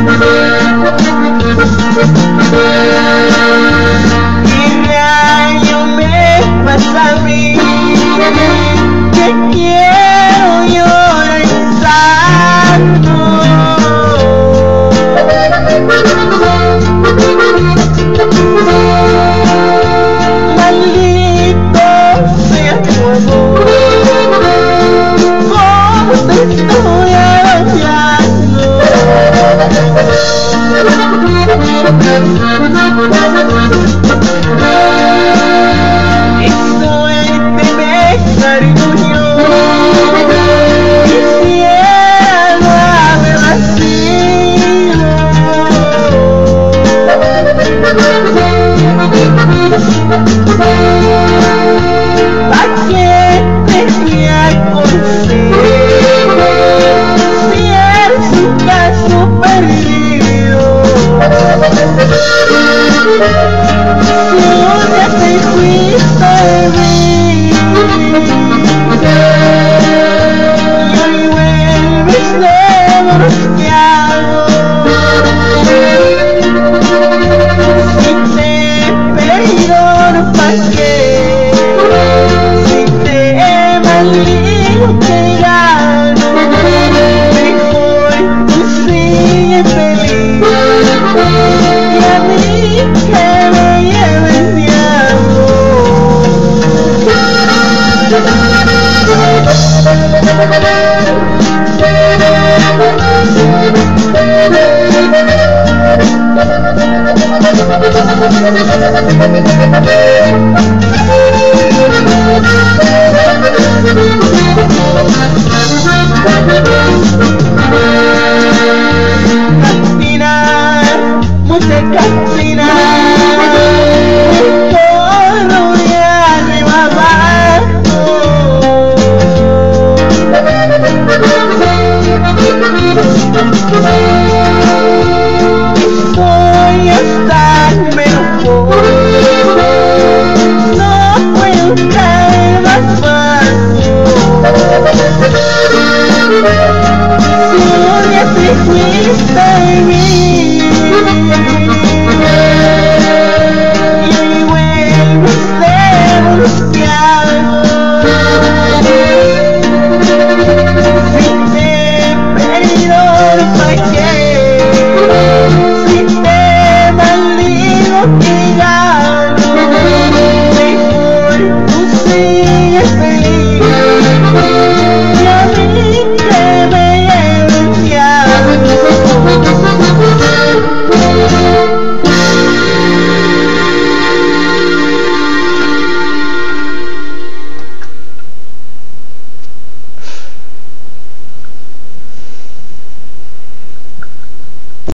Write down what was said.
¿Qué año me pasa a mí? Que quiero llorar santo. Maldito sea tu amor, cómo te estoy abrazando. Y suerte me cargó. Quisiera no haber nacido. ¿Pa' qué te fui a conocer si eres un caso perdido? Si un día te fuiste de mí y hoy vuelves lejos, ¿qué hago? Si te perdono, ¿pa' qué? Si te maldigo, ¿qué gano? Mejor tú sigue feliz y a mí que me lleves mi amor.